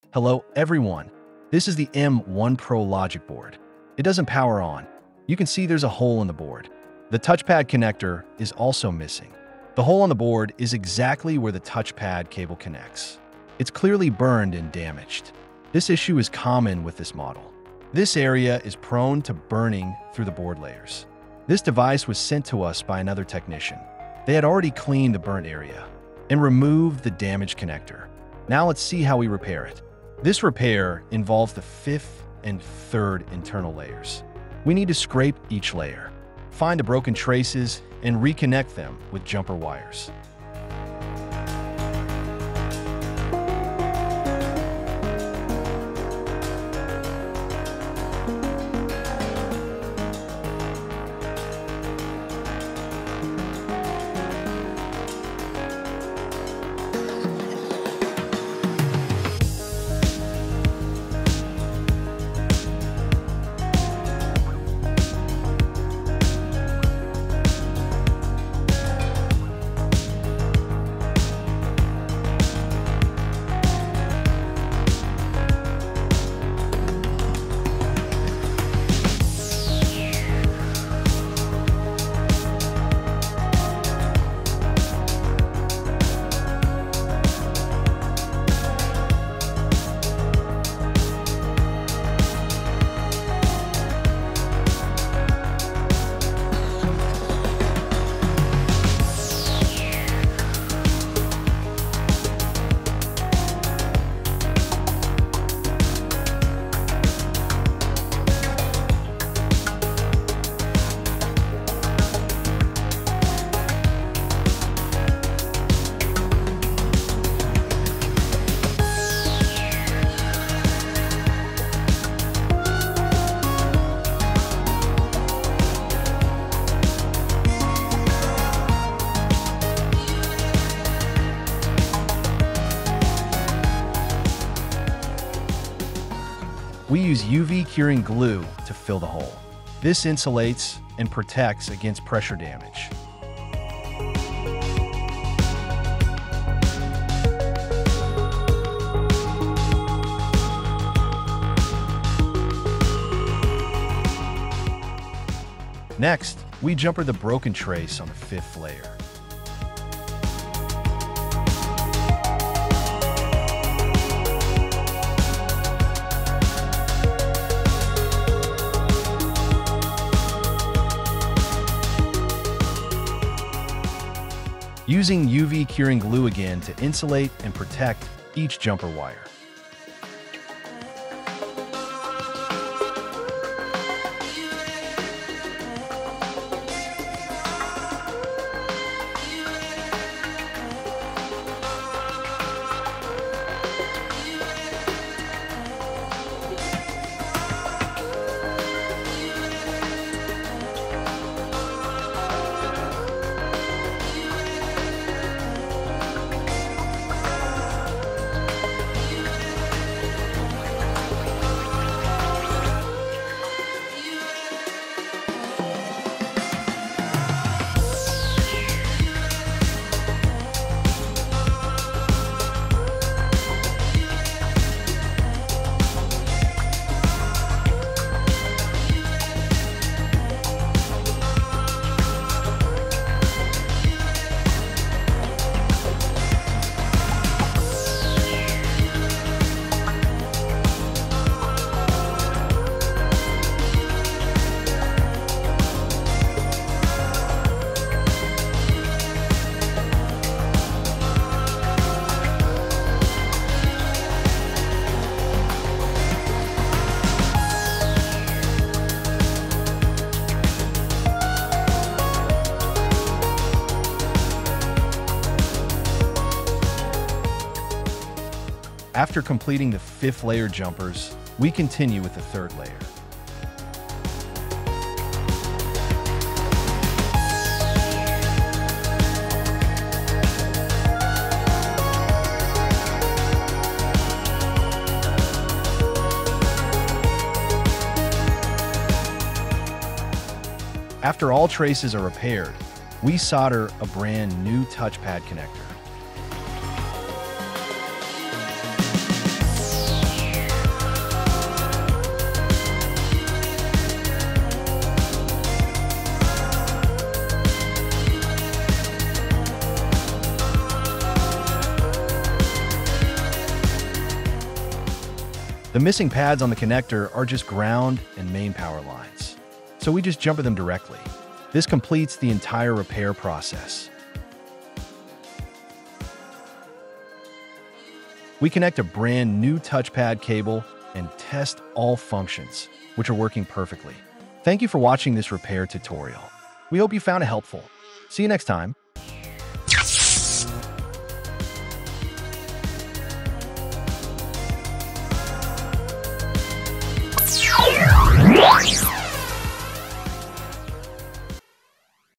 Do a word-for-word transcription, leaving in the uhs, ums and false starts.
Hello everyone, this is the M one Pro logic board. It doesn't power on. You can see there's a hole in the board. The touchpad connector is also missing. The hole on the board is exactly where the touchpad cable connects. It's clearly burned and damaged. This issue is common with this model. This area is prone to burning through the board layers. This device was sent to us by another technician. They had already cleaned the burnt area and removed the damaged connector. Now let's see how we repair it. This repair involves the fifth and third internal layers. We need to scrape each layer, find the broken traces, and reconnect them with jumper wires. We use U V curing glue to fill the hole. This insulates and protects against pressure damage. Next, we jumper the broken trace on the fifth layer. Using U V curing glue again to insulate and protect each jumper wire. After completing the fifth layer jumpers, we continue with the third layer. After all traces are repaired, we solder a brand new touchpad connector. The missing pads on the connector are just ground and main power lines, so we just jumper them directly. This completes the entire repair process. We connect a brand new touchpad cable and test all functions, which are working perfectly. Thank you for watching this repair tutorial. We hope you found it helpful. See you next time.